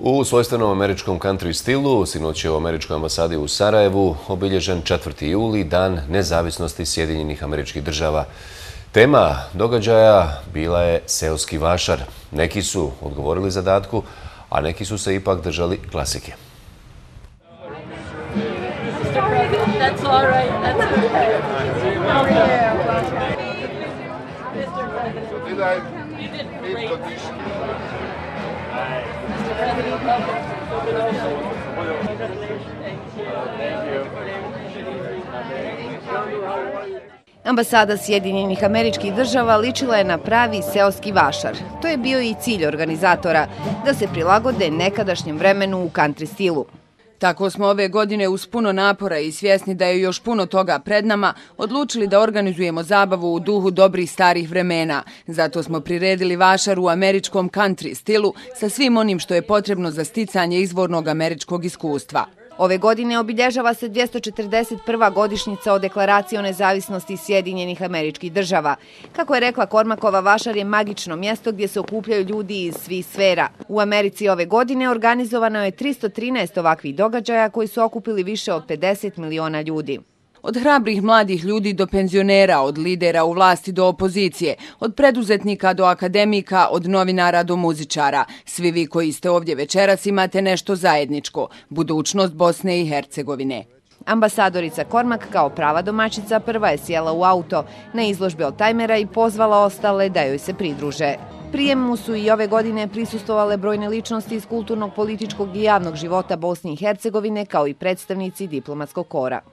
U svojstvenom američkom country stilu, sinoć je u američkoj ambasadi u Sarajevu obilježen 4. juli, Dan nezavisnosti Sjedinjenih Američkih Država. Tema događaja bila je seoski vašar. Neki su odgovorili zadatku, a neki su se ipak držali klasike. Ambasada Sjedinjenih Američkih Država ličila je na pravi seoski vašar. To je bio i cilj organizatora, da se prilagode nekadašnjem vremenu u country stilu. Tako smo ove godine uz puno napora i svjesni da je još puno toga pred nama, odlučili da organizujemo zabavu u duhu dobrih starih vremena. Zato smo priredili vašar u američkom country stilu sa svim onim što je potrebno za sticanje izvornog američkog iskustva. Ove godine obilježava se 241. godišnjica o deklaraciji o nezavisnosti Sjedinjenih Američkih Država. Kako je rekla Kormakova, vašar je magično mjesto gdje se okupljaju ljudi iz svih sfera. U Americi ove godine organizovano je 313 ovakvih događaja koji su okupili više od 50 miliona ljudi. Od hrabrih mladih ljudi do penzionera, od lidera u vlasti do opozicije, od preduzetnika do akademika, od novinara do muzičara. Svi vi koji ste ovdje večeras imate nešto zajedničko, budućnost Bosne i Hercegovine. Ambasadorica Kormak kao prava domaćica prva je sjela u auto na izložbi oldtajmera i pozvala ostale da joj se pridruže. Prijemu su i ove godine prisustvovale brojne ličnosti iz kulturnog, političkog i javnog života Bosne i Hercegovine kao i predstavnici diplomatskog kora.